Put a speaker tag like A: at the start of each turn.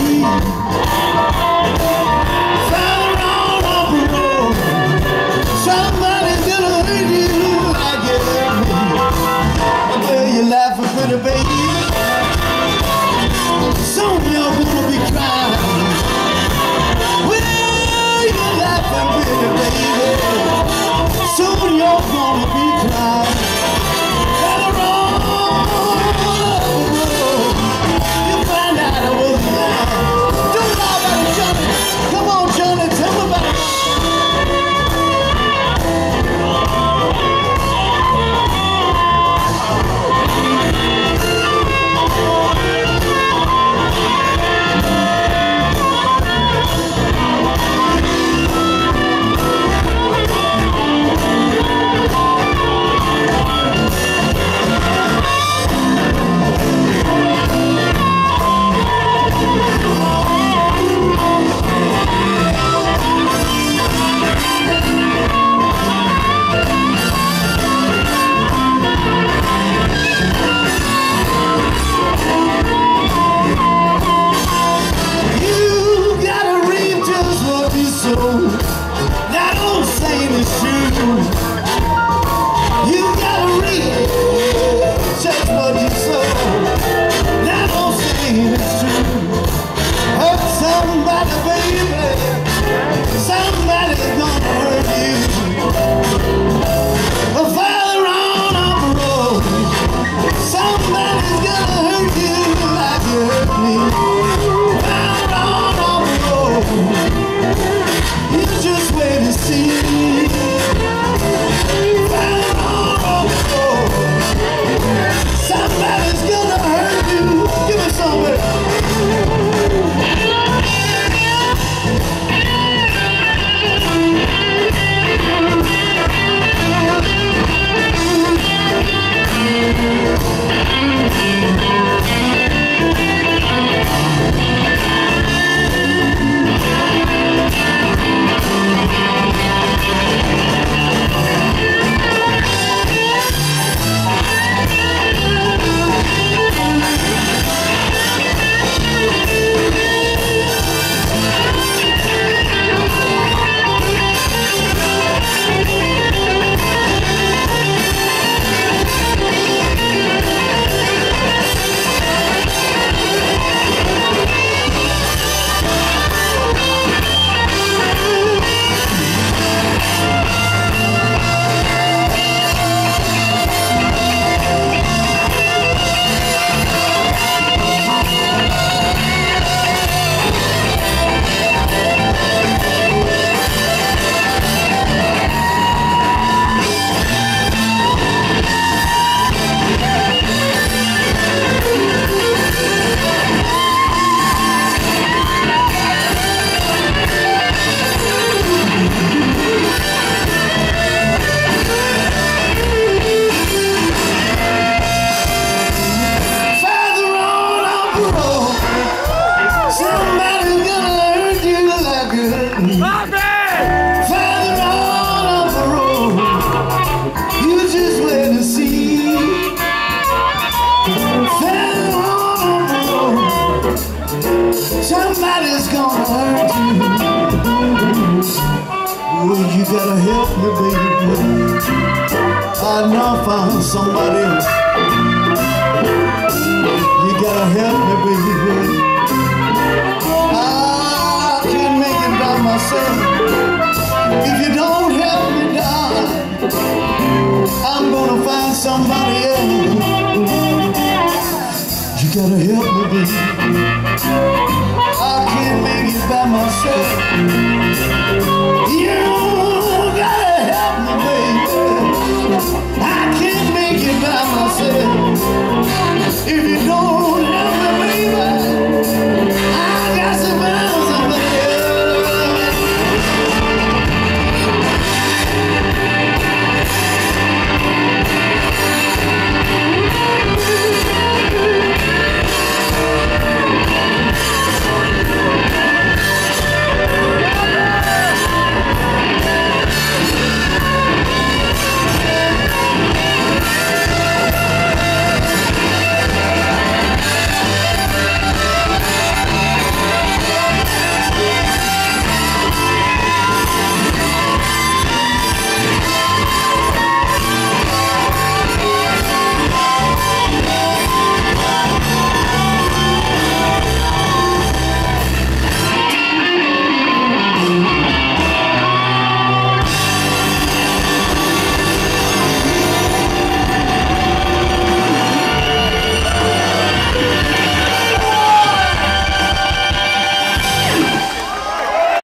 A: Further on up the road, somebody's gonna hurt you like you hurt me. Well, you're laughing pretty, baby. Soon you're gonna be crying. Well, you're laughing pretty, baby. Soon you're gonna be crying. Further on up the road, you'll find out I was lying. Don't lie about it, Johnny. Come on, Johnny, tell me about it. That old saying is true. You gotta read just what you sow. That old saying is true. Hurt somebody, baby. Somebody's gonna hurt you. Further on up the road, somebody's gonna hurt you like you hurt me. Further on up the road, you just wait and see. Further on up the road, somebody's gonna hurt you. Give me something. Somebody's gonna hurt you. Well, you gotta help me, baby. I know I found somebody else. You gotta help me, baby. I can't make it by myself. If you don't help me, darling, I'm gonna find somebody else. You gotta help me, baby.